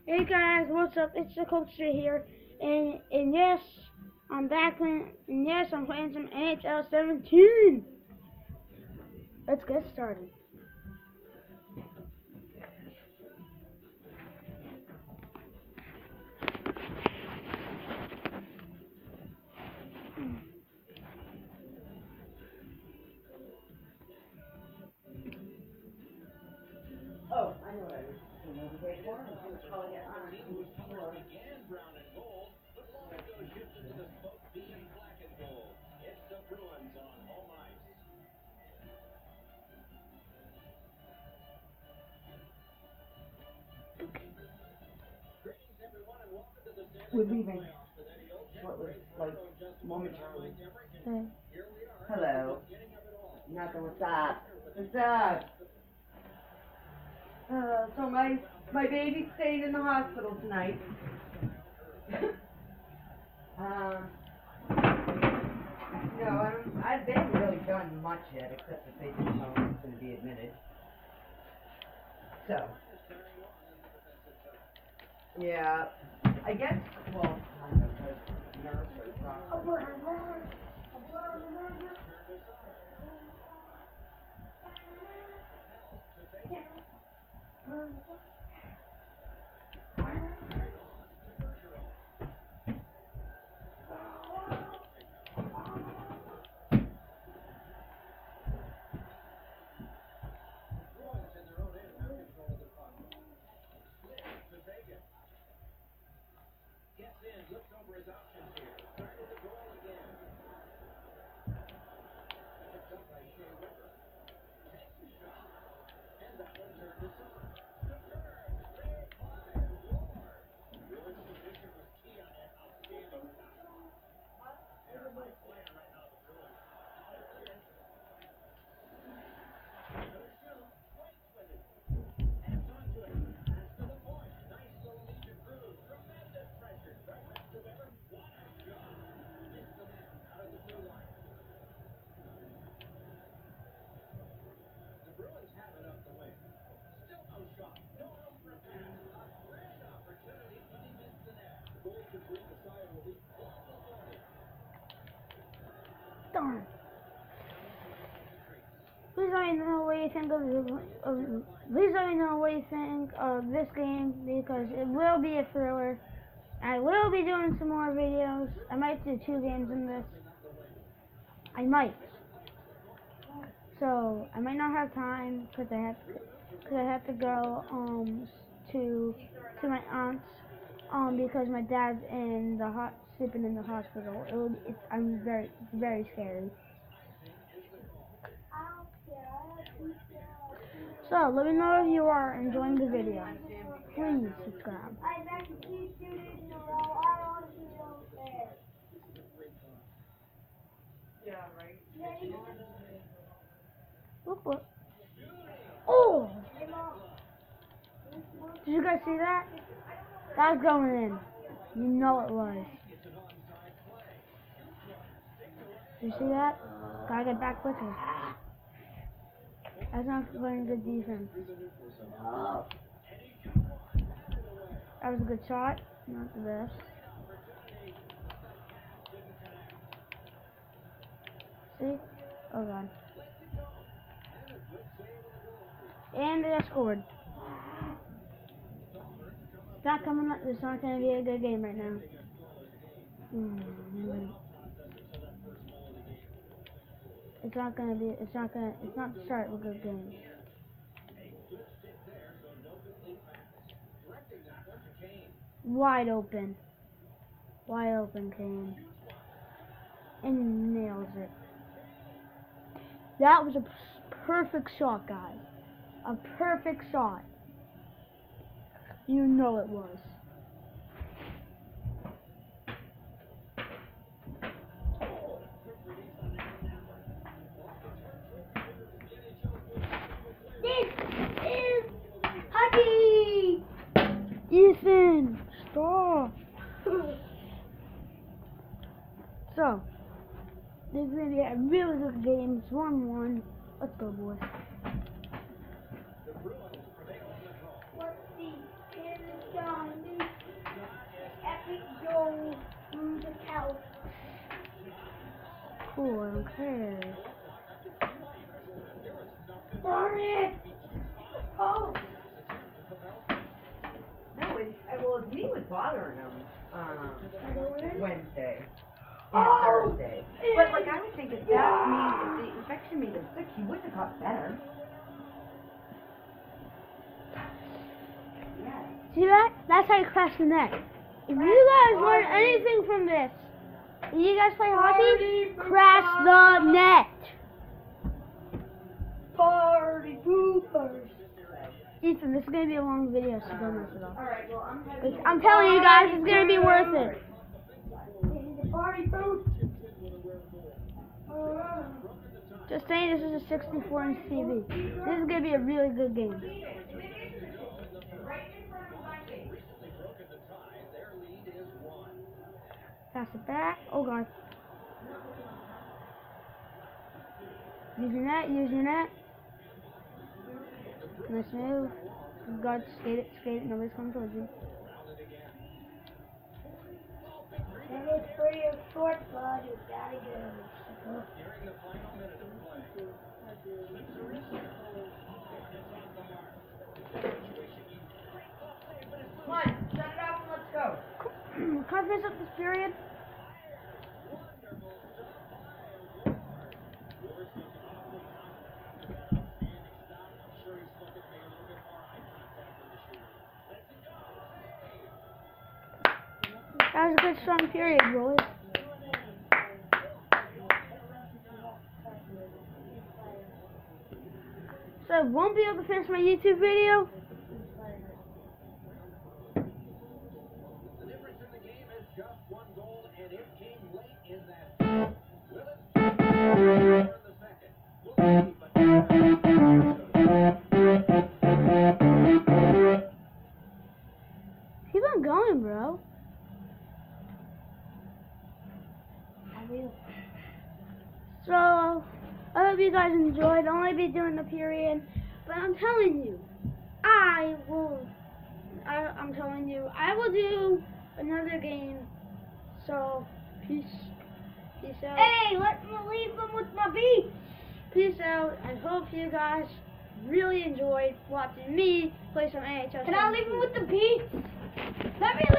Hey guys, what's up? It's the Coaster here, and yes, I'm back and yes, I'm playing some NHL 17. Let's get started. Oh, I know what I was doing over there for. I was calling it on the floor. We're leaving. What was like momentarily. Okay. Hello. Nothing. What's up? What's up? So my baby's staying in the hospital tonight. No, they haven't really done much yet, except that they just know he's going to be admitted. So, yeah, I guess, well, kind of, the nurse or doctor. Darn. Please let me know what you think please let me know what you think of this game, because it will be a thriller. I will be doing some more videos. I might do 2 games in this. I might. So I might not have time because I have to go to my aunt's because my dad's in the sleeping in the hospital. I'm very scary. So let me know if you are enjoying the video. Please subscribe. Yeah, right. Look. Oh! Did you guys see that? That was going in. You know it was. Did you see that? Gotta get back quicker. That's not playing good defense. That was a good shot. Not the best. See? Oh god. And they scored. It's not coming up. It's not going to be a good game right now. It's not the start of a good game. Wide open, Kane. And nails it. That was a perfect shot, guys. A perfect shot. You know it was. This is hockey! Ethan, stop! So, this is going to be a really good game. It's 1-1. Let's go, boys. What's the cool. I don't care. Darn it! Oh! No, it's me was bothering him Wednesday and Oh! Thursday. But like I would think if that if the infection made him sick, he wouldn't have got better. Yeah. See that? That's how you crash the net. If you guys learn anything from this, when you guys play hockey, crash the net. Party poopers! Ethan, this is gonna be a long video, so don't mess it up. Alright, well I'm I'm telling you guys, it's gonna be worth it. This is the party poop! Just saying, this is a 64-inch TV. This is gonna be a really good game. Pass it back. Oh god. Use your net. Use your net. Nice move. God, skate it. Skate it. Nobody's coming towards you. That is pretty short, bud. You gotta go. Come on, shut it up and let's go. Can I finish up this period? That was a good strong period, boys. So I won't be able to finish my YouTube video. Keep on going, bro. So, I hope you guys enjoyed. I'll only be doing the period, but I'm telling you, I'm telling you, I will do another game. So, peace out. Hey, let me leave them with my beats! Peace out, and hope you guys really enjoyed watching me play some NHL. Can I leave them with the beats? Let me